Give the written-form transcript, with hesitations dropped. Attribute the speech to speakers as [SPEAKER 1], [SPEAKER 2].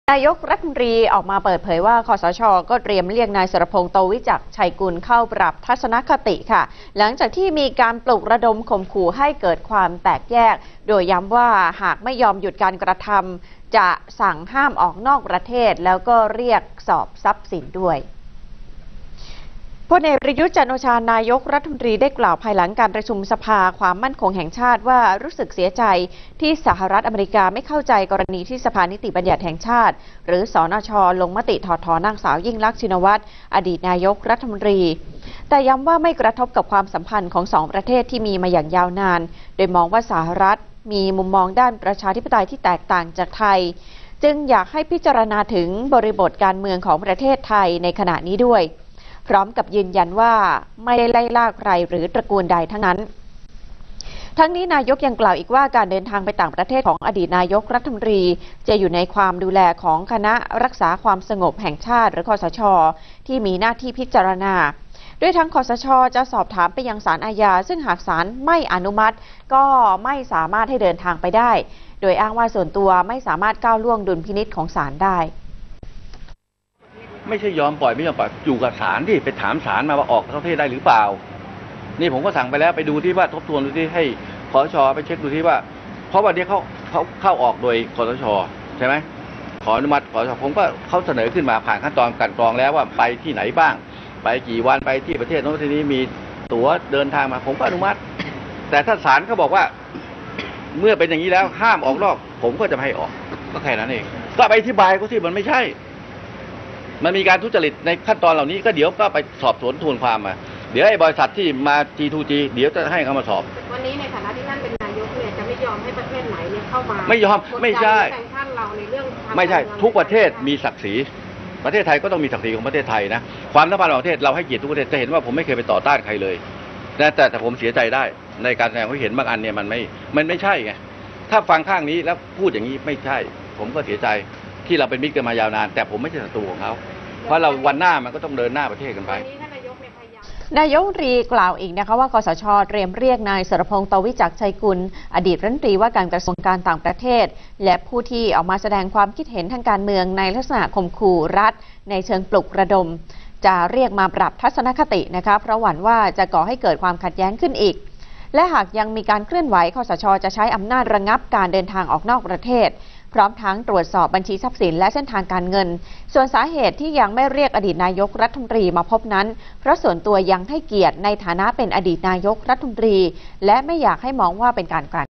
[SPEAKER 1] นายกรัฐมนตรีออกมาเปิดเผยว่าคสช.ก็เตรียมเรียกนายสรพงษ์ โตวิจักรชัยกุลเข้าปรับทัศนคติค่ะหลังจากที่มีการปลุกระดมข่มขู่ให้เกิดความแตกแยกโดยย้ำว่าหากไม่ยอมหยุดการกระทำจะสั่งห้ามออกนอกประเทศแล้วก็เรียกสอบทรัพย์สินด้วยพลเอกประยุทธ์ จันทร์โอชา นายกรัฐมนตรีได้กล่าวภายหลังการประชุมสภาความมั่นคงแห่งชาติว่ารู้สึกเสียใจที่สหรัฐอเมริกาไม่เข้าใจกรณีที่สภานิติบัญญัติแห่งชาติหรือสนช.ลงมติถอดถอนนางสาวยิ่งลักษณ์ชินวัตรอดีตนายกรัฐมนตรีแต่ย้ำว่าไม่กระทบกับความสัมพันธ์ของสองประเทศที่มีมาอย่างยาวนานโดยมองว่าสหรัฐมีมุมมองด้านประชาธิปไตยที่แตกต่างจากไทยจึงอยากให้พิจารณาถึงบริบทการเมืองของประเทศไทยในขณะนี้ด้วยพร้อมกับยืนยันว่าไม่ได้ไล่ล่าใครหรือตระกูลใดทั้งนั้นทั้งนี้นายกยังกล่าวอีกว่าการเดินทางไปต่างประเทศของอดีตนายกรัฐมนตรีจะอยู่ในความดูแลของคณะรักษาความสงบแห่งชาติหรือคสช.ที่มีหน้าที่พิจารณาด้วยทั้งคสช.จะสอบถามไปยังศาลอาญาซึ่งหากศาลไม่อนุมัติก็ไม่สามารถให้เดินทางไปได้โดยอ้างว่าส่วนตัวไม่สามารถก้าวล่วงดุลพินิจของศาลได้
[SPEAKER 2] ไม่ใช่ยอมปล่อยไม่ยอมปล่อยอยู่กับศาลที่ไปถามศาลมาว่าออกประเทศได้หรือเปล่านี่ผมก็สั่งไปแล้วไปดูที่ว่าทบทวนดูที่ให้คสช.ไปเช็คดูที่ว่าเพราะวันนี้เขาเข้าออกโดยคสช.ใช่ไหมขออนุมัติคสช.ผมก็เขาเสนอขึ้นมาผ่านขั้นตอนกลั่นกรองแล้วว่าไปที่ไหนบ้างไปกี่วันไปที่ประเทศโน้นที่นี้มีตั๋วเดินทางมาผมก็อนุมัติแต่ถ้าศาลเขาบอกว่าเมื่อเป็นอย่างนี้แล้วห้ามออกนอกผมก็จะไม่ให้ออกก็แค่นั้นเองก็ไปอธิบายเขาสิมันไม่ใช่มันมีการทุจริตในขั้นตอนเหล่านี้ก็เดี๋ยวก็ไปสอบสวนทวนความมาเดี๋ยวไอ้บริษัทที่มา G2G เดี๋ยวจะให้เขามาสอบ
[SPEAKER 3] วันนี้ในฐานะที่ท่านเป็นนายกเนี่ยจะไม่ยอมให้ประเทศไหนเนี่ยเข้ามา
[SPEAKER 2] ไม่ยอมไม่ใช่
[SPEAKER 3] เราในเรื่อง
[SPEAKER 2] ไม่ใช่ทุกประเทศมีศักดิ์ศรีประเทศไทยก็ต้องมีศักดิ์ศรีของประเทศไทยนะความสัมพันธ์ของประเทศเราให้เกียรติทุกประเทศจะเห็นว่าผมไม่เคยไปต่อต้านใครเลยแต่ผมเสียใจได้ในการแสดงความเห็นบางอันเนี่ยมันไม่ใช่ไงถ้าฟังข้างนี้แล้วพูดอย่างนี้ไม่ใช่ผมก็เสียใจที่เราเป็นมิตรกันมายาวนานแต่ผมไม่ใช่ศัตรูของเขาเพราะเราวันหน้ามันก็ต้องเดินหน้าประเทศกันไป
[SPEAKER 1] นายกรัฐมนตรีกล่าวอีกนะคะว่าคสช.เตรียมเรียกนายสรพงษ์ โตวิจักรชัยกุลอดีตรัฐมนตรีว่าการกระทรวงการต่างประเทศและผู้ที่ออกมาแสดงความคิดเห็นทางการเมืองในลักษณะข่มขู่รัฐในเชิงปลุกระดมจะเรียกมาปรับทัศนคตินะคะเพราะหวั่นว่าจะก่อให้เกิดความขัดแย้งขึ้นอีกและหากยังมีการเคลื่อนไหวคสช.จะใช้อำนาจระงับการเดินทางออกนอกประเทศพร้อมทั้งตรวจสอบบัญชีทรัพย์สินและเส้นทางการเงินส่วนสาเหตุที่ยังไม่เรียกอดีตนายกรัฐมนตรีมาพบนั้นเพราะส่วนตัวยังให้เกียรติในฐานะเป็นอดีตนายกรัฐมนตรีและไม่อยากให้มองว่าเป็นการกลั่น